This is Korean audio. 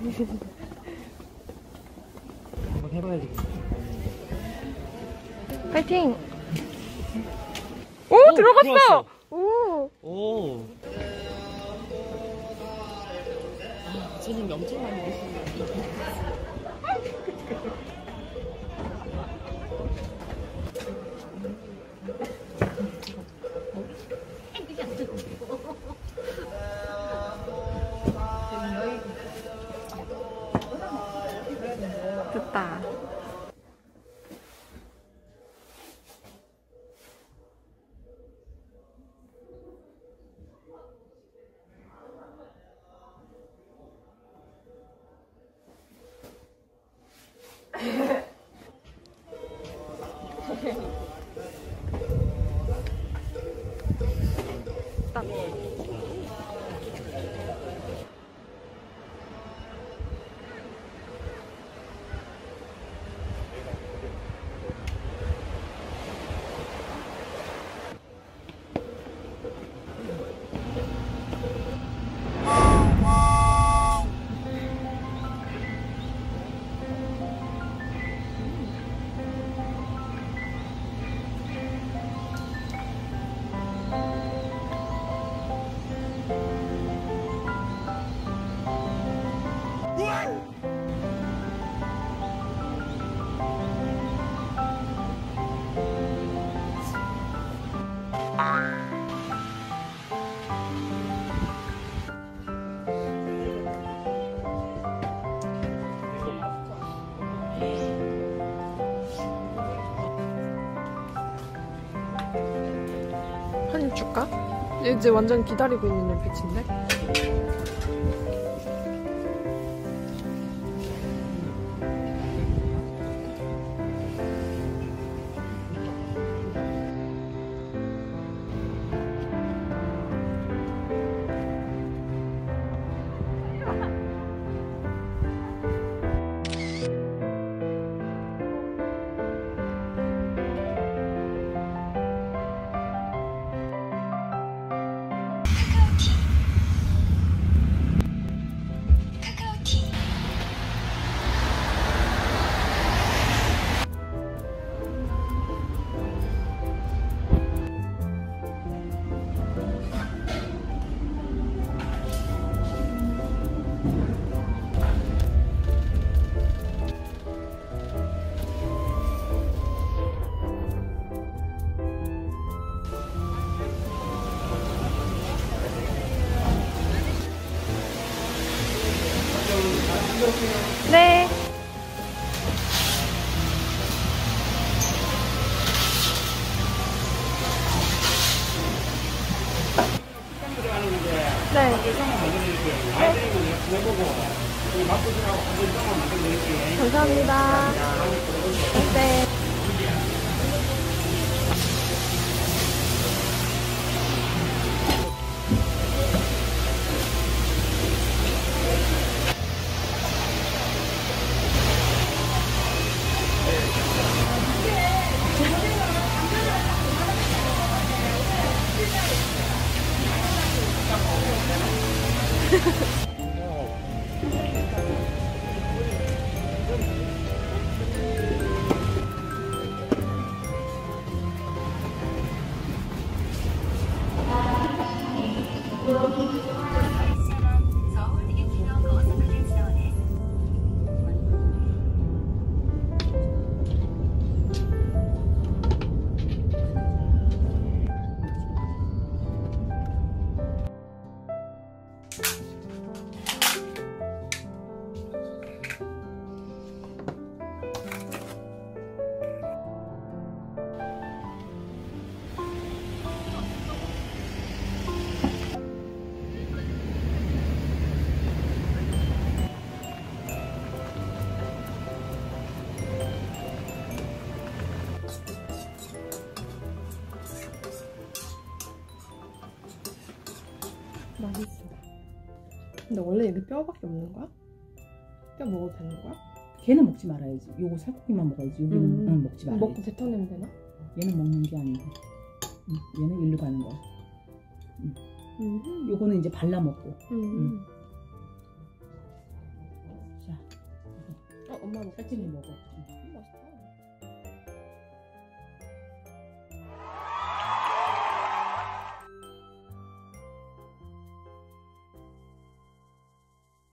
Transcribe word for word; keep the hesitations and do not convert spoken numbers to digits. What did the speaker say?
한번 해봐야지. 파이팅! 오, 오 들어갔어! 들어갔어. 오! 오! 아, 쟤는 엄청 많이 먹었어. 됐다. 한입 줄까? 이제 완전 기다리고 있는 눈빛인데? 네. 네. 네. 감사합니다. 네. 맛있어. 근데 원래 이게 뼈밖에 없는 거야? 뼈 먹어도 되는 거야? 걔는 먹지 말아야지. 요거 살코기만 먹어야지. 여기는 음. 응, 먹지 말아야지. 먹고 뱉어내면 되나? 얘는 먹는 게 아니고 응, 얘는 일로 가는 거야. 응. 음. 요거는 이제 발라 먹고. 음. 응. 엄마 먹지? 살찐이 먹어. 응.